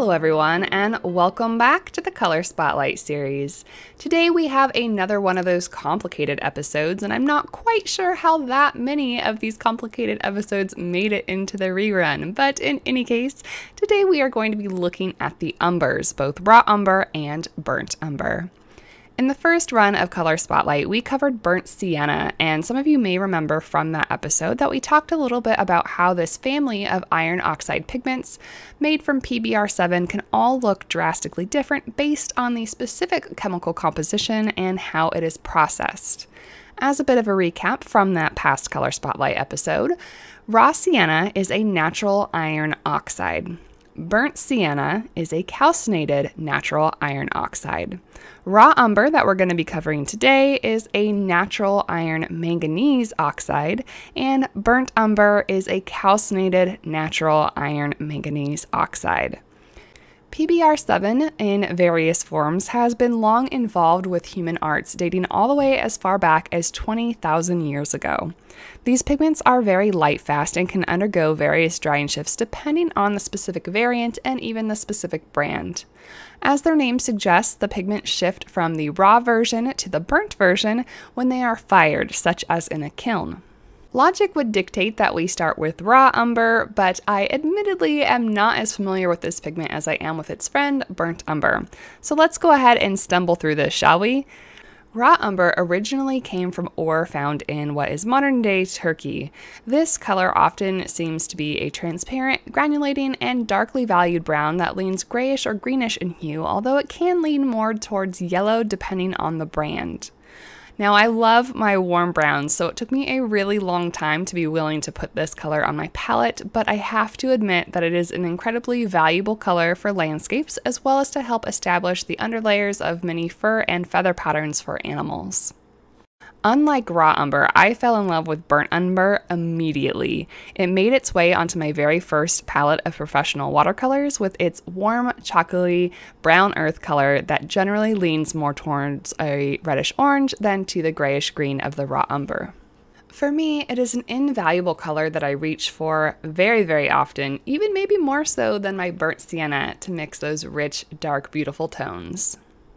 Hello everyone, and welcome back to the Color Spotlight series. Today we have another one of those complicated episodes, and I'm not quite sure how that many of these complicated episodes made it into the rerun, but in any case, today we are going to be looking at the umbers, both raw umber and burnt umber. In the first run of Color Spotlight, we covered burnt sienna, and some of you may remember from that episode that we talked a little bit about how this family of iron oxide pigments made from PBr7 can all look drastically different based on the specific chemical composition and how it is processed. As a bit of a recap from that past Color Spotlight episode, raw sienna is a natural iron oxide. Burnt sienna is a calcinated natural iron oxide. Raw umber that we're going to be covering today is a natural iron manganese oxide, and burnt umber is a calcinated natural iron manganese oxide. PBr7 in various forms has been long involved with human arts, dating all the way as far back as 20,000 years ago. These pigments are very light fast and can undergo various drying shifts depending on the specific variant and even the specific brand. As their name suggests, the pigments shift from the raw version to the burnt version when they are fired, such as in a kiln. Logic would dictate that we start with raw umber, but I admittedly am not as familiar with this pigment as I am with its friend, burnt umber. So let's go ahead and stumble through this, shall we? Raw umber originally came from ore found in what is modern-day Turkey. This color often seems to be a transparent, granulating, and darkly valued brown that leans grayish or greenish in hue, although it can lean more towards yellow depending on the brand. Now, I love my warm browns, so it took me a really long time to be willing to put this color on my palette, but I have to admit that it is an incredibly valuable color for landscapes, as well as to help establish the underlayers of many fur and feather patterns for animals. Unlike raw umber, I fell in love with burnt umber immediately. It made its way onto my very first palette of professional watercolors with its warm, chocolatey, brown earth color that generally leans more towards a reddish orange than to the grayish green of the raw umber. For me, it is an invaluable color that I reach for very, very often, even maybe more so than my burnt sienna, to mix those rich, dark, beautiful tones.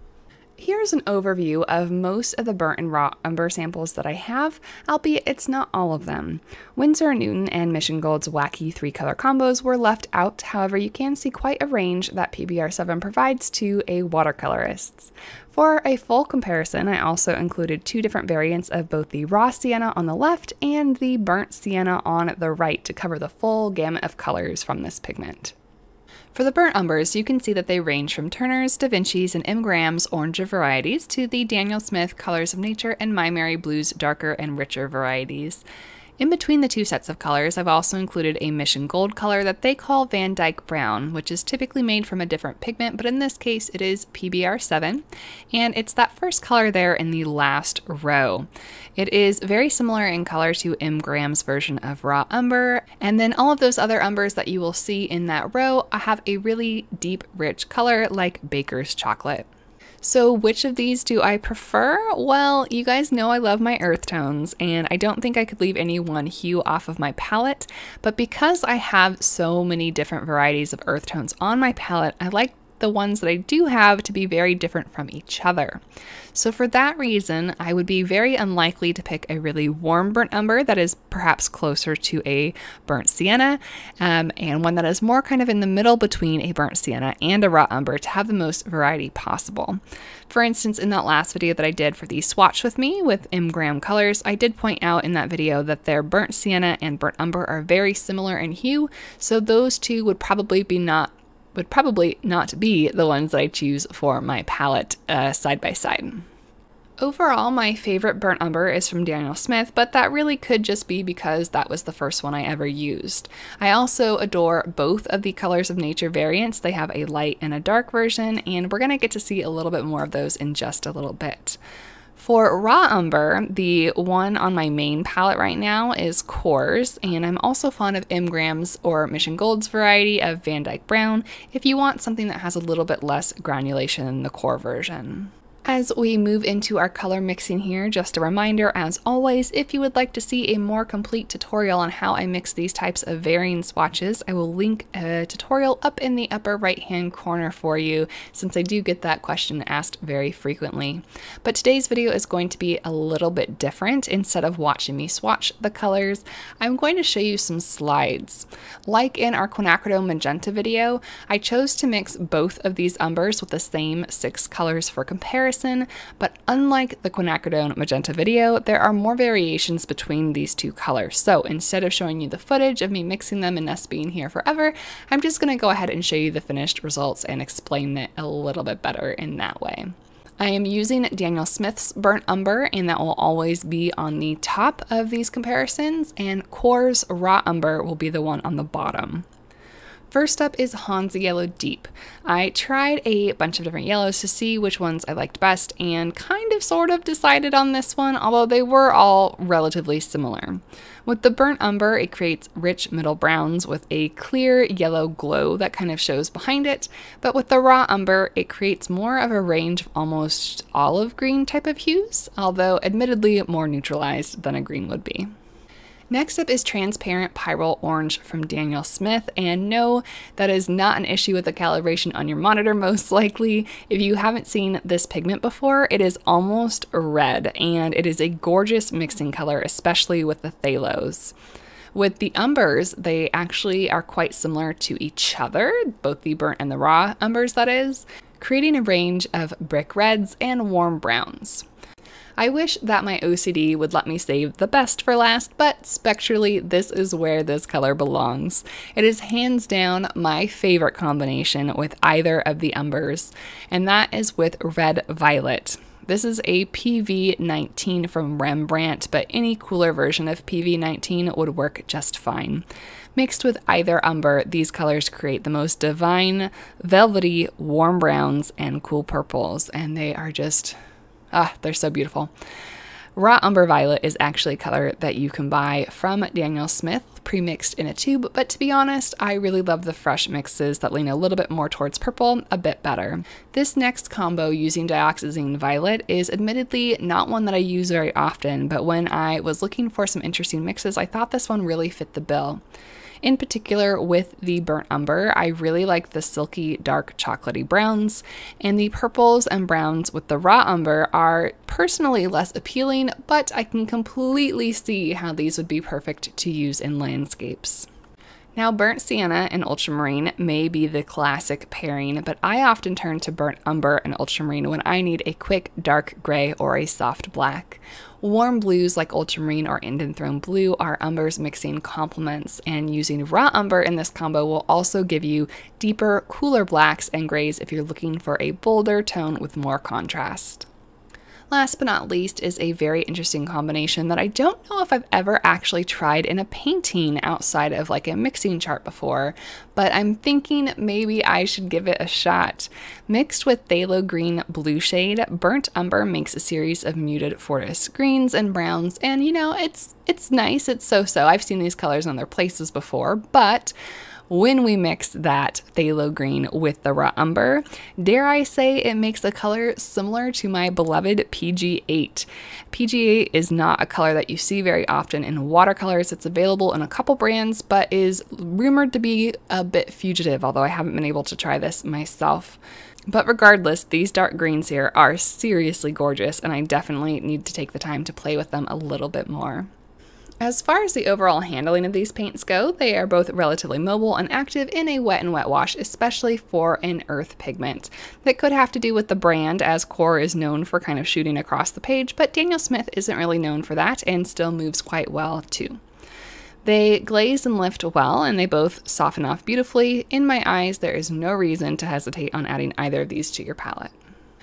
Here's an overview of most of the burnt and raw umber samples that I have, albeit it's not all of them. Winsor & Newton and Mission Gold's wacky 3-color combos were left out, however you can see quite a range that PBr7 provides to a watercolorist. For a full comparison, I also included 2 different variants of both the raw sienna on the left and the burnt sienna on the right to cover the full gamut of colors from this pigment. For the burnt umbers, you can see that they range from Turner's, Da Vinci's, and M. Graham's oranger varieties to the Daniel Smith Colors of Nature and My Mary Blue's darker and richer varieties. In between the 2 sets of colors, I've also included a Mission Gold color that they call Van Dyke Brown, which is typically made from a different pigment, but in this case it is PBr7, and it's that first color there in the last row. It is very similar in color to M. Graham's version of raw umber, and then all of those other umbers that you will see in that row have a really deep, rich color like baker's chocolate. So which of these do I prefer? Well, you guys know I love my earth tones, and I don't think I could leave any one hue off of my palette, but because I have so many different varieties of earth tones on my palette, I like the ones that I do have to be very different from each other. So for that reason, I would be very unlikely to pick a really warm burnt umber that is perhaps closer to a burnt sienna, and one that is more kind of in the middle between a burnt sienna and a raw umber to have the most variety possible. For instance, in that last video that I did for the swatch with me with M. Graham colors, I did point out in that video that their burnt sienna and burnt umber are very similar in hue, so those two would probably not be the ones that I choose for my palette side by side. Overall, my favorite burnt umber is from Daniel Smith, but that really could just be because that was the first one I ever used. I also adore both of the Colors of Nature variants. They have a light and a dark version, and we're going to get to see a little bit more of those in just a little bit. For raw umber, the one on my main palette right now is Core's, and I'm also fond of M. Graham's or Mission Gold's variety of Van Dyke Brown if you want something that has a little bit less granulation than the Core version. As we move into our color mixing here, just a reminder, as always, if you would like to see a more complete tutorial on how I mix these types of varying swatches, I will link a tutorial up in the upper right hand corner for you, since I do get that question asked very frequently. But today's video is going to be a little bit different. Instead of watching me swatch the colors, I'm going to show you some slides. Like in our quinacridone magenta video, I chose to mix both of these umbers with the same 6 colors for comparison. But unlike the quinacridone magenta video, there are more variations between these two colors. So instead of showing you the footage of me mixing them and us being here forever, I'm just going to go ahead and show you the finished results and explain it a little bit better in that way. I am using Daniel Smith's Burnt Umber, and that will always be on the top of these comparisons, and Core's Raw Umber will be the one on the bottom. First up is Hansa Yellow Deep. I tried a bunch of different yellows to see which ones I liked best and kind of sort of decided on this one, although they were all relatively similar. With the Burnt Umber, it creates rich middle browns with a clear yellow glow that kind of shows behind it, but with the Raw Umber, it creates more of a range of almost olive green type of hues, although admittedly more neutralized than a green would be. Next up is Transparent Pyrrole Orange from Daniel Smith, and no, that is not an issue with the calibration on your monitor most likely. If you haven't seen this pigment before, it is almost red, and it is a gorgeous mixing color, especially with the phthalos. With the umbers, they actually are quite similar to each other, both the burnt and the raw umbers that is, creating a range of brick reds and warm browns. I wish that my OCD would let me save the best for last, but spectrally, this is where this color belongs. It is hands down my favorite combination with either of the umbers, and that is with Red Violet. This is a PV19 from Rembrandt, but any cooler version of PV19 would work just fine. Mixed with either umber, these colors create the most divine, velvety, warm browns and cool purples, and they are just... they're so beautiful. Raw Umber Violet is actually a color that you can buy from Daniel Smith, pre-mixed in a tube, but to be honest, I really love the fresh mixes that lean a little bit more towards purple a bit better. This next combo using Dioxazine Violet is admittedly not one that I use very often, but when I was looking for some interesting mixes, I thought this one really fit the bill. In particular, with the Burnt Umber, I really like the silky, dark, chocolatey browns, and the purples and browns with the Raw Umber are personally less appealing, but I can completely see how these would be perfect to use in landscapes. Now, Burnt Sienna and Ultramarine may be the classic pairing, but I often turn to Burnt Umber and Ultramarine when I need a quick dark gray or a soft black. Warm blues like Ultramarine or Indian Throne Blue are umbers mixing complements, and using Raw Umber in this combo will also give you deeper, cooler blacks and grays if you're looking for a bolder tone with more contrast. Last but not least is a very interesting combination that I don't know if I've ever actually tried in a painting outside of like a mixing chart before, but I'm thinking maybe I should give it a shot. Mixed with Phthalo Green Blue shade, Burnt Umber makes a series of muted forest greens and browns, and you know, it's nice, it's so-so. I've seen these colors in other places before, but when we mix that phthalo green with the Raw Umber, dare I say it makes a color similar to my beloved PG8. PG8 is not a color that you see very often in watercolors. It's available in a couple brands, but is rumored to be a bit fugitive, although I haven't been able to try this myself. But regardless, these dark greens here are seriously gorgeous, and I definitely need to take the time to play with them a little bit more. As far as the overall handling of these paints go, they are both relatively mobile and active in a wet and wet wash, especially for an earth pigment. That could have to do with the brand, as Core is known for kind of shooting across the page, but Daniel Smith isn't really known for that and still moves quite well too. They glaze and lift well, and they both soften off beautifully. In my eyes, there is no reason to hesitate on adding either of these to your palette.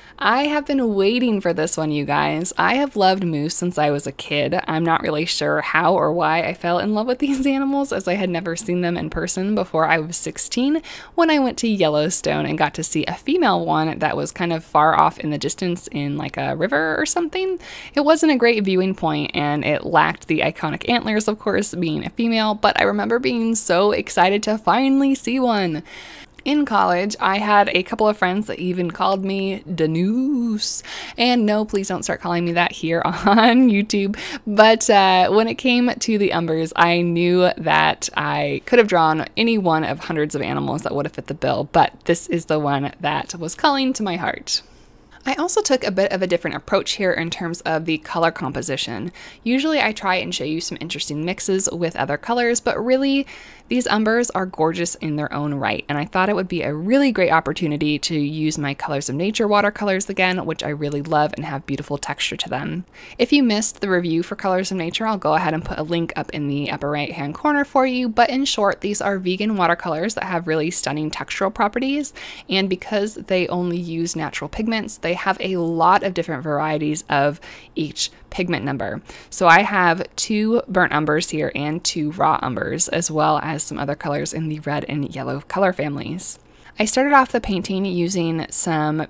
I have been waiting for this one, you guys. I have loved moose since I was a kid. I'm not really sure how or why I fell in love with these animals, as I had never seen them in person before I was 16 when I went to Yellowstone and got to see a female one that was kind of far off in the distance in like a river or something. It wasn't a great viewing point, and it lacked the iconic antlers, of course, being a female, but I remember being so excited to finally see one. In college, I had a couple of friends that even called me Denise. And no, please don't start calling me that here on YouTube. But when it came to the umbers, I knew that I could have drawn any one of hundreds of animals that would have fit the bill, but this is the one that was calling to my heart. I also took a bit of a different approach here in terms of the color composition. Usually I try and show you some interesting mixes with other colors, but really these umbers are gorgeous in their own right, and I thought it would be a really great opportunity to use my Colors of Nature watercolors again, which I really love and have beautiful texture to them. If you missed the review for Colors of Nature, I'll go ahead and put a link up in the upper right hand corner for you, but in short, these are vegan watercolors that have really stunning textural properties, and because they only use natural pigments, they have a lot of different varieties of each pigment number. So I have 2 burnt umbers here and 2 raw umbers, as well as some other colors in the red and yellow color families. I started off the painting using some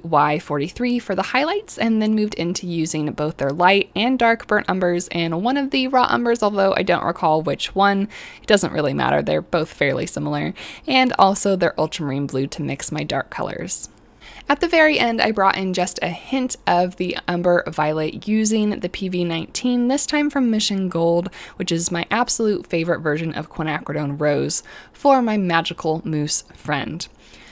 PY43 for the highlights and then moved into using both their light and dark burnt umbers and one of the raw umbers, although I don't recall which one. It doesn't really matter, they're both fairly similar, and also their ultramarine blue to mix my dark colors. At the very end, I brought in just a hint of the Umber Violet using the PV19, this time from Mission Gold, which is my absolute favorite version of quinacridone rose, for my magical moose friend.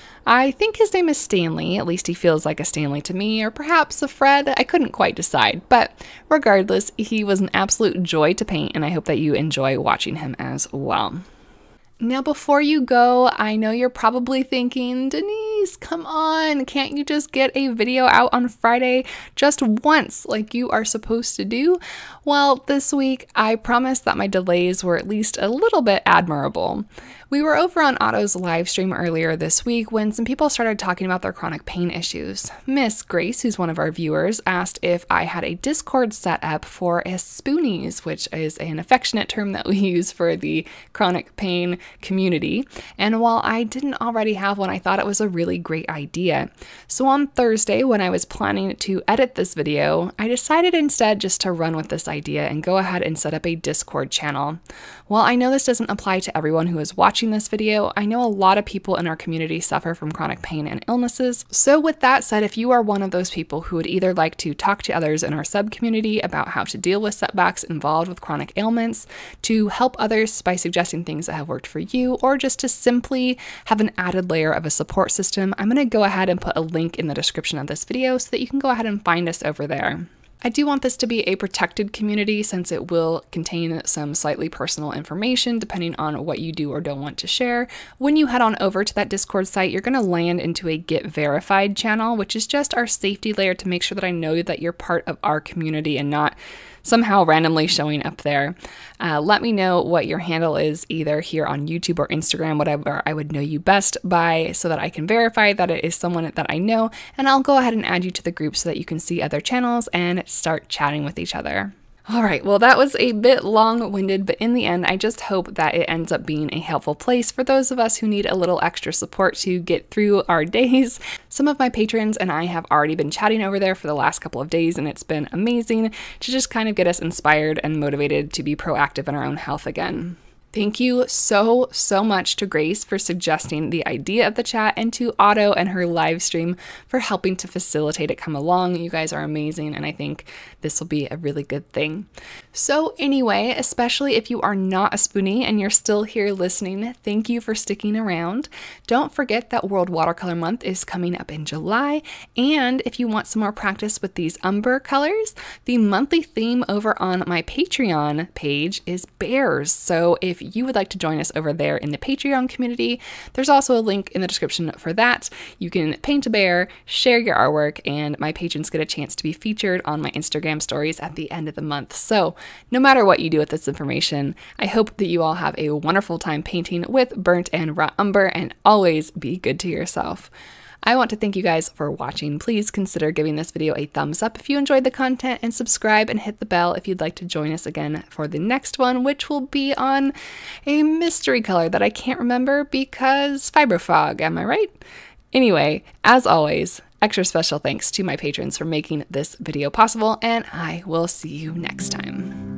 I think his name is Stanley, at least he feels like a Stanley to me, or perhaps a Fred, I couldn't quite decide, but regardless, he was an absolute joy to paint, and I hope that you enjoy watching him as well. Now, before you go, I know you're probably thinking, Denise, come on, can't you just get a video out on Friday just once like you are supposed to do? Well, this week, I promised that my delays were at least a little bit admirable. We were over on Otto's live stream earlier this week when some people started talking about their chronic pain issues. Miss Grace, who's one of our viewers, asked if I had a Discord set up for a spoonies, which is an affectionate term that we use for the chronic pain community. And while I didn't already have one, I thought it was a really great idea. So on Thursday, when I was planning to edit this video, I decided instead just to run with this idea and go ahead and set up a Discord channel. While I know this doesn't apply to everyone who is watching this video, I know a lot of people in our community suffer from chronic pain and illnesses. So with that said, if you are one of those people who would either like to talk to others in our sub-community about how to deal with setbacks involved with chronic ailments, to help others by suggesting things that have worked for you, or just to simply have an added layer of a support system, I'm going to go ahead and put a link in the description of this video so that you can go ahead and find us over there. I do want this to be a protected community since it will contain some slightly personal information depending on what you do or don't want to share. When you head on over to that Discord site, you're going to land into a Get Verified channel, which is just our safety layer to make sure that I know that you're part of our community and not somehow randomly showing up there. Let me know what your handle is either here on YouTube or Instagram, whatever I would know you best by, so that I can verify that it is someone that I know, and I'll go ahead and add you to the group so that you can see other channels and start chatting with each other. All right, well, that was a bit long-winded, but in the end, I just hope that it ends up being a helpful place for those of us who need a little extra support to get through our days. Some of my patrons and I have already been chatting over there for the last couple of days, and it's been amazing to just kind of get us inspired and motivated to be proactive in our own health again. Thank you so much to Grace for suggesting the idea of the chat, and to Otto and her live stream for helping to facilitate it come along. You guys are amazing, and I think this will be a really good thing. So anyway, especially if you are not a spoonie and you're still here listening, thank you for sticking around. Don't forget that World Watercolor Month is coming up in July, and if you want some more practice with these umber colors, the monthly theme over on my Patreon page is bears. So if you would like to join us over there in the Patreon community, there's also a link in the description for that. You can paint a bear, share your artwork, and my patrons get a chance to be featured on my Instagram stories at the end of the month. So no matter what you do with this information, I hope that you all have a wonderful time painting with burnt and raw umber, and always be good to yourself. I want to thank you guys for watching. Please consider giving this video a thumbs up if you enjoyed the content, and subscribe and hit the bell if you'd like to join us again for the next one, which will be on a mystery color that I can't remember because fibro fog, am I right? Anyway, as always, extra special thanks to my patrons for making this video possible, and I will see you next time.